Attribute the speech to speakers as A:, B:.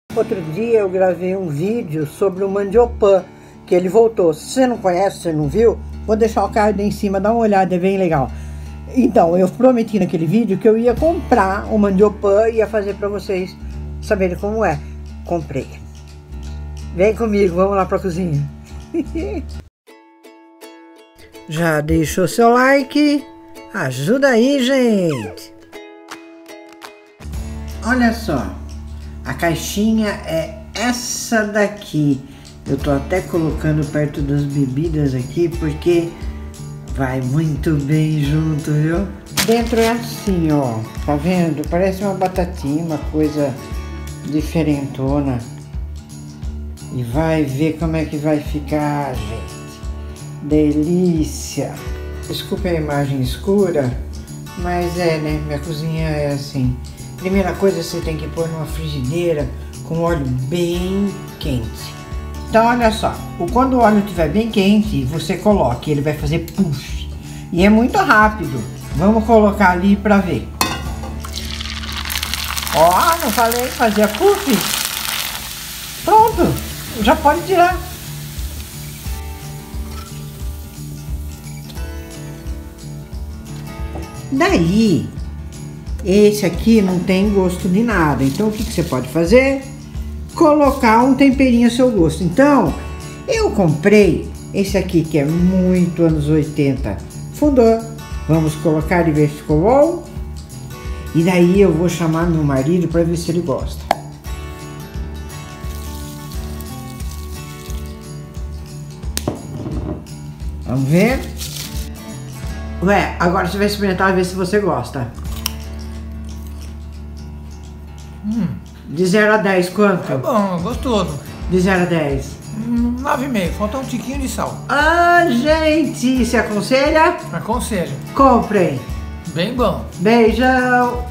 A: Outro dia eu gravei um vídeo sobre o mandiopan, que ele voltou. Se você não conhece, se você não viu, vou deixar o card aí em cima, dá uma olhada, é bem legal. Então, eu prometi naquele vídeo que eu ia comprar o mandiopan e ia fazer para vocês saberem como é. Comprei. Vem comigo, vamos lá pra cozinha. Já deixou seu like? Ajuda aí, gente! Olha só, a caixinha é essa daqui. Eu tô até colocando perto das bebidas aqui porque vai muito bem junto, viu? Dentro é assim, ó, tá vendo? Parece uma batatinha, uma coisa diferentona. E vai ver como é que vai ficar, gente. Delícia! Desculpe a imagem escura, mas né? Minha cozinha é assim. Primeira coisa, você tem que pôr numa frigideira com óleo bem quente. Então, olha só, quando o óleo estiver bem quente, você coloca, ele vai fazer puff. E é muito rápido. Vamos colocar ali para ver. Ó, não falei, fazia puff? Pronto, já pode tirar. Daí, esse aqui não tem gosto de nada. Então, o que você pode fazer? Colocar um temperinho a seu gosto. Então, eu comprei esse aqui que é muito anos 80. Fundou. Vamos colocar e ver se ficou bom. E daí eu vou chamar meu marido para ver se ele gosta. Vamos ver? Ué, agora você vai experimentar e ver se você gosta. De 0 a 10, quanto?
B: É bom, gostoso.
A: De 0 a 10.
B: 9,5, falta um tiquinho de sal.
A: Ah, gente, se aconselha?
B: Aconselho.
A: Comprem.
B: Bem bom.
A: Beijão.